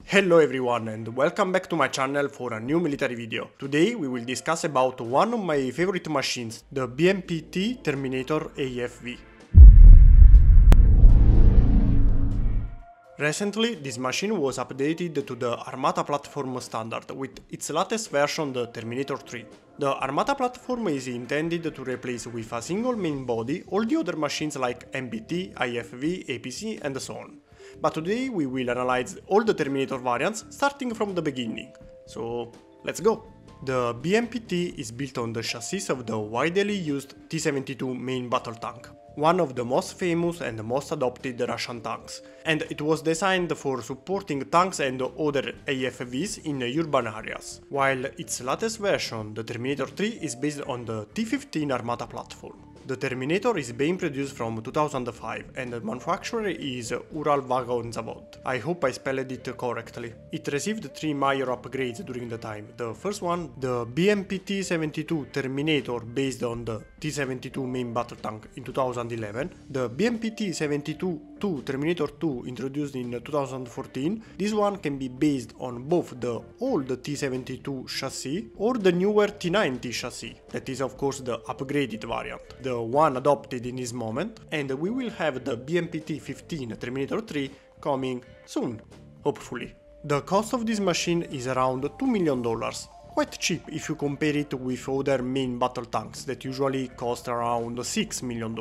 Hello everyone and welcome back to my channel for a new military video. Today we will discuss about one of my favorite machines, the BMPT Terminator AFV. Recently, this machine was updated to the Armata platform standard with its latest version, the Terminator 3. The Armata platform is intended to replace with a single main body all the other machines like MBT, IFV, APC and so on. But today we will analyze all the Terminator variants starting from the beginning. So let's go! The BMPT is built on the chassis of the widely used T-72 main battle tank, one of the most famous and most adopted Russian tanks, and it was designed for supporting tanks and other AFVs in urban areas, while its latest version, the Terminator 3, is based on the T-15 Armata platform. The Terminator is being produced from 2005 and the manufacturer is Ural Vagon Zavod. I hope I spelled it correctly. It received 3 major upgrades during the time. The first one, the BMPT 72 Terminator based on the T-72 main battle tank in 2011, the BMPT 72-2 Terminator 2 introduced in 2014. This one can be based on both the old T-72 chassis or the newer T-90 chassis, that is of course the upgraded variant, the one adopted in this moment, and we will have the BMPT 15 Terminator 3 coming soon, hopefully. The cost of this machine is around $2 million. Quite cheap if you compare it with other main battle tanks that usually cost around $6 million.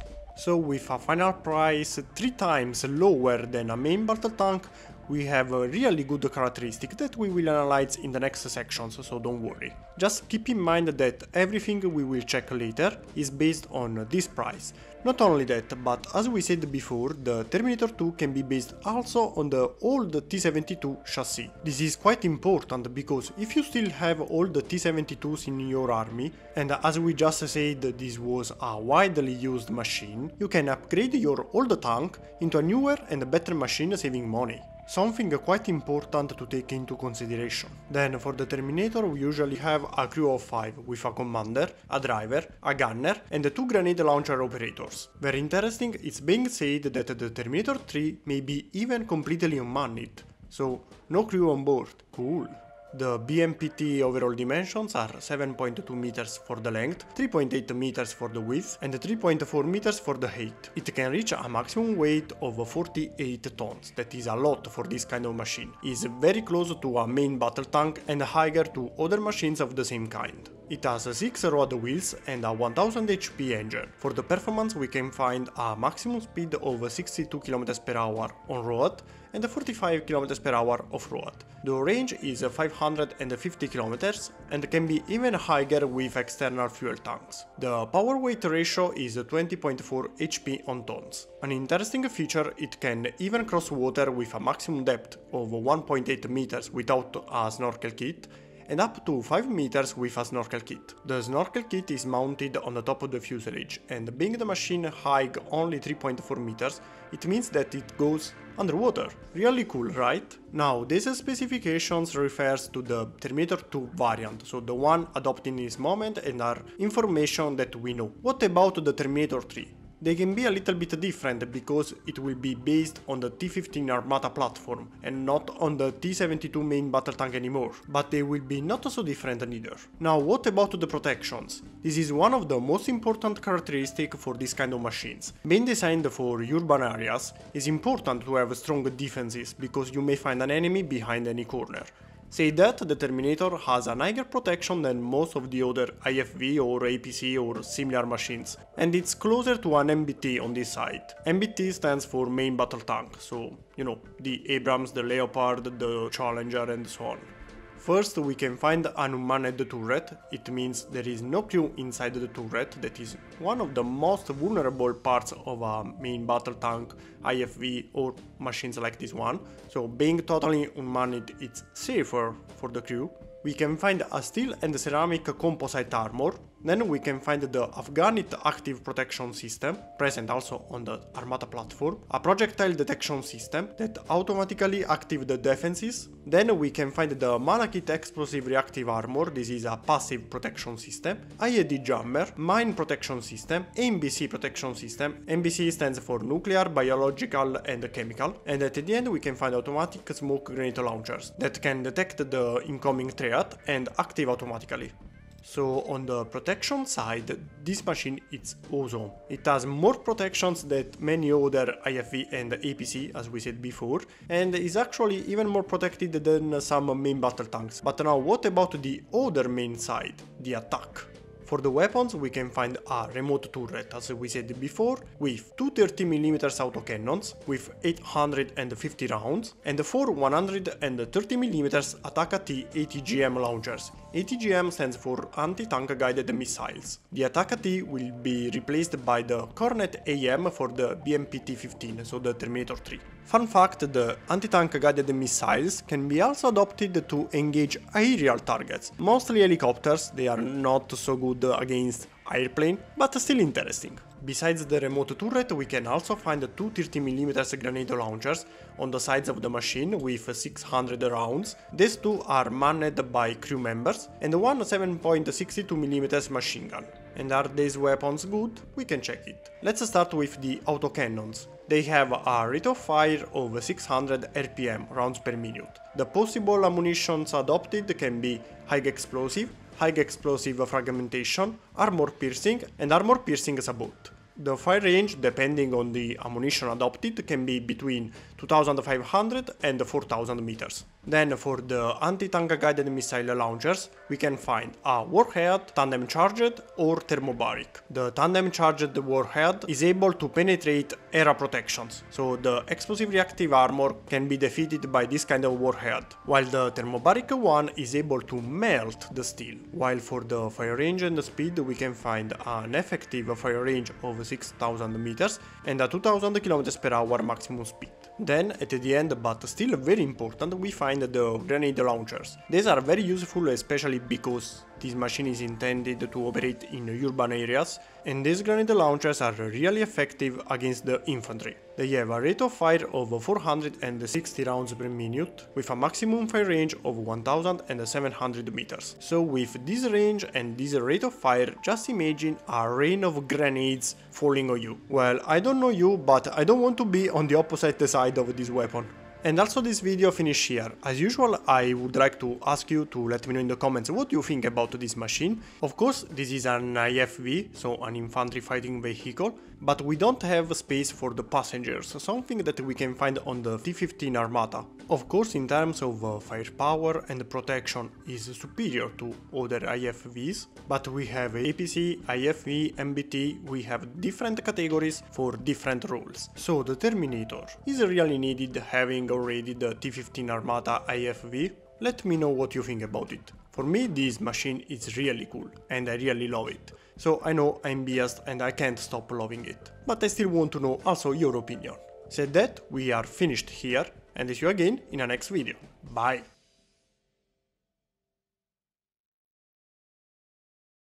So with a final price 3 times lower than a main battle tank, we have a really good characteristic that we will analyze in the next sections, so don't worry. Just keep in mind that everything we will check later is based on this price. Not only that, but as we said before, the Terminator 2 can be based also on the old T-72 chassis. This is quite important because if you still have all the T-72s in your army, and as we just said this was a widely used machine, you can upgrade your old tank into a newer and better machine saving money. Something quite important to take into consideration. Then for the Terminator we usually have a crew of 5 with a commander, a driver, a gunner and 2 grenade launcher operators. Very interesting, it's being said that the Terminator 3 may be even completely unmanned, so no crew on board. Cool. The BMPT overall dimensions are 7.2 meters for the length, 3.8 meters for the width and 3.4 meters for the height. It can reach a maximum weight of 48 tons, that is a lot for this kind of machine. It is very close to a main battle tank and higher to other machines of the same kind. It has 6 road wheels and a 1000 HP engine. For the performance we can find a maximum speed of 62 km per hour on road and 45 km per hour off-road. The range is 550 km and can be even higher with external fuel tanks. The power weight ratio is 20.4 HP on tons. An interesting feature, it can even cross water with a maximum depth of 1.8 meters without a snorkel kit, and up to 5 meters with a snorkel kit. The snorkel kit is mounted on the top of the fuselage, and being the machine height only 3.4 meters, it means that it goes underwater. Really cool, right? Now, these specifications refers to the Terminator 2 variant, so the one adopted in this moment and are information that we know. What about the Terminator 3? They can be a little bit different because it will be based on the T-15 Armata platform and not on the T-72 main battle tank anymore, but they will be not so different neither. Now what about the protections? This is one of the most important characteristics for this kind of machines. Being designed for urban areas, it's important to have strong defenses because you may find an enemy behind any corner. Say that the Terminator has a higher protection than most of the other IFV or APC or similar machines, and it's closer to an MBT on this side. MBT stands for main battle tank, so you know, the Abrams, the Leopard, the Challenger and so on. First we can find an unmanned turret. It means there is no crew inside the turret, that is one of the most vulnerable parts of a main battle tank, IFV or machines like this one, so being totally unmanned it's safer for the crew. We can find a steel and ceramic composite armor, Then we can find the Afghanit active protection system, present also on the Armata platform, a projectile detection system that automatically activates the defenses. Then we can find the Malachite explosive reactive armor, this is a passive protection system, IED jammer, mine protection system, NBC protection system, NBC stands for nuclear, biological and chemical, and at the end we can find automatic smoke grenade launchers that can detect the incoming threat and active automatically. So on the protection side, this machine is awesome. It has more protections than many other IFV and APC, as we said before, and is actually even more protected than some main battle tanks. But now what about the other main side, the attack? For the weapons we can find a remote turret, as we said before, with two 30mm autocannons with 850 rounds and 4 130mm Attack-AT ATGM launchers. ATGM stands for Anti-Tank Guided Missiles. The Attack-AT will be replaced by the Cornet AM for the BMPT 15, so the Terminator 3. Fun fact, the anti-tank guided missiles can be also adopted to engage aerial targets, mostly helicopters. They are not so good against airplane, but still interesting. Besides the remote turret, we can also find two 30mm grenade launchers on the sides of the machine with 600 rounds. These two are manned by crew members, and one 7.62mm machine gun. And are these weapons good? We can check it. Let's start with the autocannons. They have a rate of fire of 600 RPM, rounds per minute. The possible ammunitions adopted can be high explosive fragmentation, armor piercing and armor piercing sabot. The fire range, depending on the ammunition adopted, can be between 2500 and 4000 meters. Then for the anti-tank guided missile launchers, we can find a warhead, tandem charged or thermobaric. The tandem charged warhead is able to penetrate area protections, so the explosive reactive armor can be defeated by this kind of warhead, while the thermobaric one is able to melt the steel. While for the fire range and the speed, we can find an effective fire range of 6000 meters and a 2000 km per hour maximum speed. Then at the end, but still very important, we find the grenade launchers. These are very useful, especially because this machine is intended to operate in urban areas, and these grenade launchers are really effective against the infantry. They have a rate of fire of 460 rounds per minute, with a maximum fire range of 1700 meters. So with this range and this rate of fire, just imagine a rain of grenades falling on you. Well, I don't know you, but I don't want to be on the opposite side of this weapon. And also this video finished here. As usual, I would like to ask you to let me know in the comments what you think about this machine. Of course, this is an IFV, so an infantry fighting vehicle, but we don't have space for the passengers, something that we can find on the T-15 Armata. Of course, in terms of firepower and protection is superior to other IFVs, but we have APC, IFV, MBT, we have different categories for different roles. So the Terminator is really needed having already the T-15 Armata IFV? Let me know what you think about it. For me this machine is really cool and I really love it. So I know I'm biased and I can't stop loving it, but I still want to know also your opinion. Said that, we are finished here and see you again in a next video. Bye!